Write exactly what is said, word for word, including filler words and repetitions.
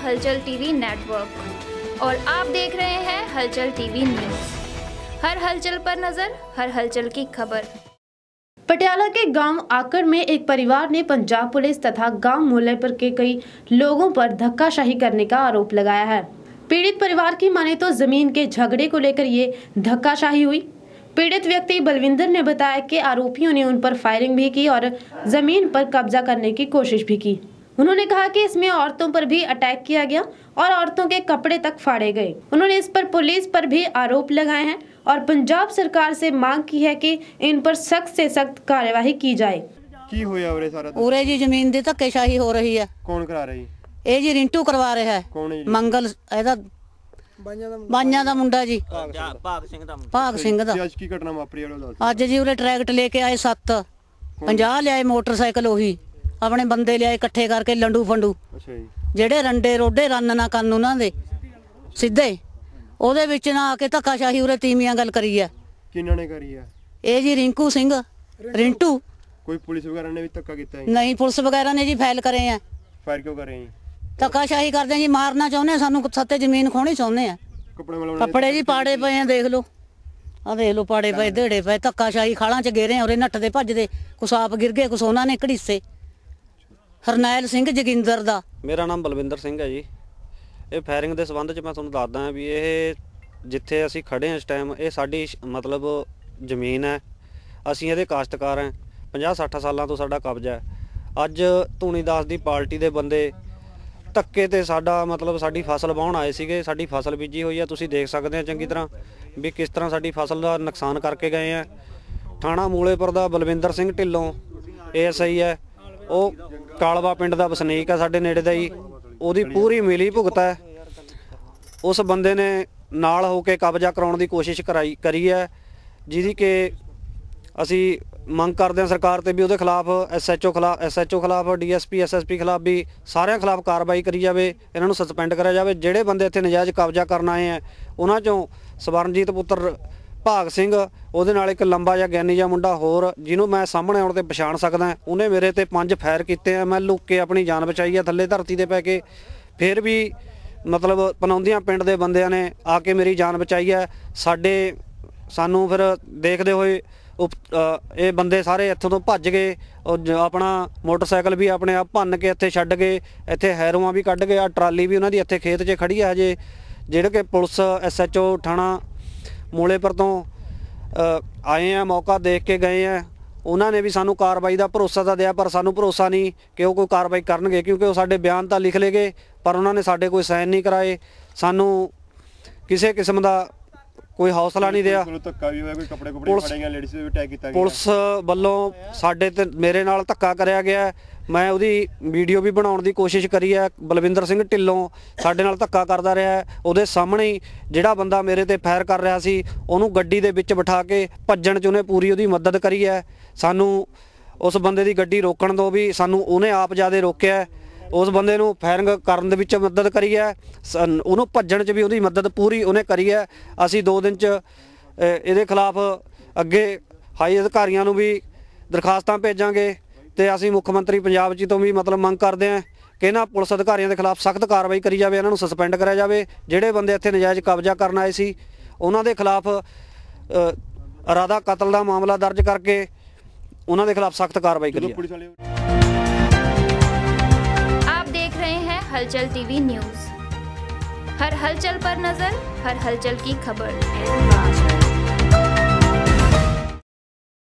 हलचल TV network और आप देख रहे हैं हलचल टीवी न्यूज़। हर हलचल पर नजर, हर हलचल की खबर। पटियाला के गांव आकर में एक परिवार ने पंजाब पुलिस तथा गांव मूलेपर के कई लोगों पर धक्काशाही करने का आरोप लगाया है। पीड़ित परिवार की माने तो जमीन के झगड़े को लेकर ये धक्काशाही हुई। पीड़ित व्यक्ति बलविंदर ने बताया कि आरोपियों ने उन पर फायरिंग भी की और जमीन पर कब्जा करने की कोशिश भी की। उन्होंने कहा कि इसमें औरतों पर भी अटैक किया गया और औरतों के कपड़े तक फाड़े गए। उन्होंने इस पर पुलिस पर भी आरोप लगाए हैं और पंजाब सरकार से मांग की है कि इन पर सख्त से सख्त कार्यवाही की जाए। की होया उरे सारा उरे जी जमीन दी धक्केशाही हो रही है। कौन करा रही? ਇਹ ਜੀ ਰਿੰਟੂ ਕਰਵਾ ਰਿਹਾ ਹੈ। कौन है? ਮੰਗਲ ਇਹਦਾ ਬਾਈਆਂ ਦਾ ਮੁੰਡਾ ਜੀ ਭਾਗ ਸਿੰਘ ਦਾ ਭਾਗ ਸਿੰਘ ਦਾ ਅੱਜ ਕੀ ਘਟਨਾ ਵਾਪਰੀ ਹੈ ਉਹ ਦੱਸ। ਅੱਜ ਜੀ ਉਰੇ ਟਰੈਕਟ ਲੈ ਕੇ ਆਏ ਸੱਤ ਪੰਜਾਹ ਲਿਆਏ ਮੋਟਰਸਾਈਕਲ ਉਹੀ ਆਪਣੇ ਬੰਦੇ ਲਿਆਏ ਇਕੱਠੇ ਕਰਕੇ ਲੰਡੂ ਫੰਡੂ। ਅੱਛਾ ਜੀ। ਜਿਹੜੇ ਰੰਡੇ ਰੋਡੇ ਰੰਨ ਨਾ ਕਰਨ ਉਹਨਾਂ ਦੇ ਸਿੱਧੇ ਉਹਦੇ ਵਿੱਚ ਨਾ ਆ ਕੇ ਧੱਕਾਸ਼ਾਹੀ ਉਰੇ ਤੀਵੀਆਂ ਗੱਲ ਕਰੀ ਹੈ। ਕਿਹਨਾਂ ਨੇ ਕਰੀ ਹੈ? ਇਹ ਜੀ ਰਿੰਕੂ ਸਿੰਘ ਰਿੰਟੂ। ਕੋਈ ਪੁਲਿਸ ਵਗੈਰਾ ਨੇ ਵੀ ਧੱਕਾ ਕੀਤਾ ਹੈ? ਨਹੀਂ ਪੁਲਿਸ ਵਗੈਰਾ ਨੇ ਜੀ ਫਾਈਲ ਕਰੇ ਆ। ਫਾਇਰ ਕਿਉਂ ਕਰ ਰਹੇ ਜੀ? ਧੱਕਾਸ਼ਾਹੀ ਕਰਦੇ ਆ ਜੀ, ਮਾਰਨਾ ਚਾਹੁੰਦੇ ਆ, ਸਾਨੂੰ ਸੱਤੇ ਜ਼ਮੀਨ ਖੋਣੀ ਚਾਹੁੰਦੇ ਆ। ਕੱਪੜੇ ਮਲਾਉਣੇ ਕੱਪੜੇ ਜੀ ਪਾੜੇ ਪਏ ਆ, ਦੇਖ ਲਓ ਆ ਦੇਖ ਲਓ ਪਾੜੇ ਪਏ ਢੇੜੇ ਪਏ। ਧੱਕਾਸ਼ਾਹੀ ਖਾਲਾਂ ਚ ਗੇਰੇ ਔਰੇ ਨੱਠਦੇ ਭੱਜਦੇ, ਕੁਛ ਆਪ ਗਿਰ ਗਏ ਕੁਛ ਉਹਨਾਂ ਨੇ ਘੜੀਸੇ। ਹਰਨੈਲ ਸਿੰਘ ਜਗਿੰਦਰ ਦਾ। ਮੇਰਾ ਨਾਮ ਬਲਵਿੰਦਰ ਸਿੰਘ ਹੈ ਜੀ। ਇਹ ਫਾਇਰਿੰਗ ਦੇ ਸੰਬੰਧ ਚ ਮੈਂ ਤੁਹਾਨੂੰ ਦੱਸਦਾ ਹਾਂ ਵੀ ਇਹ ਜਿੱਥੇ ਅਸੀਂ ਖੜੇ ਹਾਂ ਇਸ ਟਾਈਮ ਇਹ ਸਾਡੀ ਮਤਲਬ ਜ਼ਮੀਨ ਹੈ। ਅਸੀਂ ਇਹਦੇ ਕਾਸ਼ਤਕਾਰ ਹਾਂ। ਪੰਜਾਹ ਸੱਠ ਸਾਲਾਂ ਤੋਂ ਸਾਡਾ ਕਬਜ਼ਾ ਹੈ। ਅੱਜ ਧੂਣੀਦਾਸ ਦੀ ਪਾਰਟੀ ਦੇ ਬੰਦੇ ਧੱਕੇ ਤੇ ਸਾਡਾ ਮਤਲਬ ਸਾਡੀ ਫਸਲ ਵਾਹੁਣ ਆਏ ਸੀਗੇ। ਸਾਡੀ ਫਸਲ ਬੀਜੀ ਹੋਈ ਹੈ, ਤੁਸੀਂ ਦੇਖ ਸਕਦੇ ਆ ਚੰਗੀ ਤਰ੍ਹਾਂ ਵੀ ਕਿਸ ਤਰ੍ਹਾਂ ਸਾਡੀ ਫਸਲ ਦਾ ਨੁਕਸਾਨ ਕਰਕੇ ਗਏ ਆ। ਥਾਣਾ ਮੂਲੇਪੁਰ ਦਾ Balwinder Singh Dhillon A S I ਹੈ, ਉਹ ਕਾਲਵਾ ਪਿੰਡ ਦਾ ਵਸਨੀਕ ਹੈ ਸਾਡੇ ਨੇੜੇ ਦਾ ਜੀ। ਉਹਦੀ ਪੂਰੀ ਮਿਲੀ ਭੁਗਤ ਹੈ। ਉਸ ਬੰਦੇ ਨੇ ਨਾਲ ਹੋ ਕੇ ਕਬਜ਼ਾ ਕਰਾਉਣ ਦੀ ਕੋਸ਼ਿਸ਼ ਕਰਾਈ ਕਰੀ ਹੈ, ਜਿਹਦੀ ਕਿ ਅਸੀਂ ਮੰਗ ਕਰਦੇ ਹਾਂ ਸਰਕਾਰ ਤੇ ਵੀ ਉਹਦੇ ਖਿਲਾਫ ਐਸ ਐਚ ਓ ਖਿਲਾਫ ਐਸ ਐਚ ਓ ਖਿਲਾਫ D S P S S P ਖਿਲਾਫ ਵੀ ਸਾਰਿਆਂ ਖਿਲਾਫ ਕਾਰਵਾਈ ਕਰੀ ਜਾਵੇ। ਇਹਨਾਂ ਨੂੰ ਸਸਪੈਂਡ ਕਰਿਆ ਜਾਵੇ। ਜਿਹੜੇ ਬੰਦੇ ਇੱਥੇ ਨਜਾਇਜ਼ ਕਬਜ਼ਾ ਕਰਨ ਆਏ ਆ ਉਹਨਾਂ ਚੋਂ ਸਵਰਨਜੀਤ ਪੁੱਤਰ ਭਾਗ ਸਿੰਘ, ਉਹਦੇ ਨਾਲ ਇੱਕ ਲੰਬਾ ਜਿਹਾ ਗਿਆਨੀ ਜਿਹਾ ਮੁੰਡਾ ਹੋਰ ਜਿਹਨੂੰ ਮੈਂ ਸਾਹਮਣੇ ਆਉਣ ਤੇ ਪਛਾਣ ਸਕਦਾ, ਉਹਨੇ ਮੇਰੇ ਤੇ ਪੰਜ ਫਾਇਰ ਕੀਤੇ ਆ। ਮੈਂ ਲੁੱਕ ਕੇ ਆਪਣੀ ਜਾਨ ਬਚਾਈ ਆ ਥੱਲੇ ਧਰਤੀ ਤੇ ਪੈ ਕੇ। ਫਿਰ ਵੀ ਮਤਲਬ ਪਨੌਂਦੀਆਂ ਪਿੰਡ ਦੇ ਬੰਦਿਆਂ ਨੇ ਆ ਕੇ ਮੇਰੀ ਜਾਨ ਬਚਾਈ ਹੈ। ਸਾਡੇ ਸਾਨੂੰ ਫਿਰ ਦੇਖਦੇ ਹੋਏ ਇਹ ਬੰਦੇ ਸਾਰੇ ਇੱਥੋਂ ਤੋਂ ਭੱਜ ਗਏ। ਆਪਣਾ ਮੋਟਰਸਾਈਕਲ ਵੀ ਆਪਣੇ ਆਪ ਭੰਨ ਕੇ ਇੱਥੇ ਛੱਡ ਗਏ। ਇੱਥੇ ਹੈਰੋਆਂ ਵੀ ਕੱਢ ਗਏ। ਆ ਟਰਾਲੀ ਵੀ ਉਹਨਾਂ ਦੀ ਇੱਥੇ ਖੇਤ 'ਚ ਖੜੀ ਹੈ ਹਜੇ। ਜਿਹੜੇ ਕਿ ਪੁਲਿਸ ਐਸ ਐਚ ਓ ਥਾਣਾ ਮੂਲੇਪੁਰ ਤੋਂ ਆਏ ਆ, ਮੌਕਾ ਦੇਖ ਕੇ ਗਏ ਆ। ਉਹਨਾਂ ਨੇ ਵੀ ਸਾਨੂੰ ਕਾਰਵਾਈ ਦਾ ਭਰੋਸਾ ਤਾਂ ਦਿਆ, ਪਰ ਸਾਨੂੰ ਭਰੋਸਾ ਨਹੀਂ ਕਿ ਉਹ ਕੋਈ ਕਾਰਵਾਈ ਕਰਨਗੇ, ਕਿਉਂਕਿ ਉਹ ਸਾਡੇ ਬਿਆਨ ਤਾਂ ਲਿਖ ਲਏ ਗਏ ਪਰ ਉਹਨਾਂ ਨੇ ਸਾਡੇ ਕੋਈ ਸਾਈਨ ਨਹੀਂ ਕਰਾਏ। ਸਾਨੂੰ ਕਿਸੇ ਕਿਸਮ ਦਾ ਕੋਈ ਹੌਸਲਾ ਨਹੀਂ ਦਿਆ। ਪੁਲਿਸ ਵੱਲੋਂ ਸਾਡੇ ਤੇ ਮੇਰੇ ਨਾਲ ਧੱਕਾ ਕਰਿਆ ਗਿਆ। ਮੈਂ ਉਹਦੀ ਵੀਡੀਓ ਵੀ ਬਣਾਉਣ ਦੀ ਕੋਸ਼ਿਸ਼ ਕਰੀ ਹੈ। ਬਲਵਿੰਦਰ ਸਿੰਘ ਢਿੱਲੋਂ ਸਾਡੇ ਨਾਲ ਧੱਕਾ ਕਰਦਾ ਰਿਹਾ। ਉਹਦੇ ਸਾਹਮਣੇ ਹੀ ਜਿਹੜਾ ਬੰਦਾ ਮੇਰੇ ਤੇ ਫਾਇਰ ਕਰ ਰਿਹਾ ਸੀ ਉਹਨੂੰ ਗੱਡੀ ਦੇ ਵਿੱਚ ਬਿਠਾ ਕੇ ਭੱਜਣ 'ਚ ਉਹਨੇ ਪੂਰੀ ਉਹਦੀ ਮਦਦ ਕਰੀ ਹੈ। ਸਾਨੂੰ ਉਸ ਬੰਦੇ ਦੀ ਗੱਡੀ ਰੋਕਣ ਤੋਂ ਵੀ ਸਾਨੂੰ ਉਹਨੇ ਆਪ ਜ਼ਿਆਦਾ ਰੋਕਿਆ। ਉਸ ਬੰਦੇ ਨੂੰ ਫਾਇਰਿੰਗ ਕਰਨ ਦੇ ਵਿੱਚ ਮਦਦ ਕਰੀ ਹੈ। ਉਹਨੂੰ ਭੱਜਣ 'ਚ ਵੀ ਉਹਦੀ ਮਦਦ ਪੂਰੀ ਉਹਨੇ ਕਰੀ ਹੈ। ਅਸੀਂ ਦੋ ਦਿਨ 'ਚ ਇਹਦੇ ਖਿਲਾਫ ਅੱਗੇ ਹਾਈ ਅਧਿਕਾਰੀਆਂ ਨੂੰ ਵੀ ਦਰਖਾਸਤਾਂ ਭੇਜਾਂਗੇ ਤੇ ਅਸੀਂ ਮੁੱਖ ਮੰਤਰੀ ਪੰਜਾਬ ਜੀ ਤੋਂ ਵੀ ਮਤਲਬ ਮੰਗ ਕਰਦੇ ਹਾਂ ਕਿ ਇਹਨਾਂ ਪੁਲਿਸ ਅਧਿਕਾਰੀਆਂ ਦੇ ਖਿਲਾਫ ਸਖਤ ਕਾਰਵਾਈ ਕਰੀ ਜਾਵੇ। ਇਹਨਾਂ ਨੂੰ ਸਸਪੈਂਡ ਕਰਿਆ ਜਾਵੇ। ਜਿਹੜੇ ਬੰਦੇ ਇੱਥੇ ਨਜਾਇਜ਼ ਕਬਜ਼ਾ ਕਰਨ ਆਏ ਸੀ ਉਹਨਾਂ ਦੇ ਖਿਲਾਫ ਇਰਾਦਾ ਕਤਲ ਦਾ ਮਾਮਲਾ ਦਰਜ ਕਰਕੇ ਉਹਨਾਂ ਦੇ ਖਿਲਾਫ ਸਖਤ ਕਾਰਵਾਈ ਕਰੀ ਜਾਵੇ। आप देख रहे हैं हलचल टीवी न्यूज़। हर हलचल पर नजर, हर हलचल की खबर।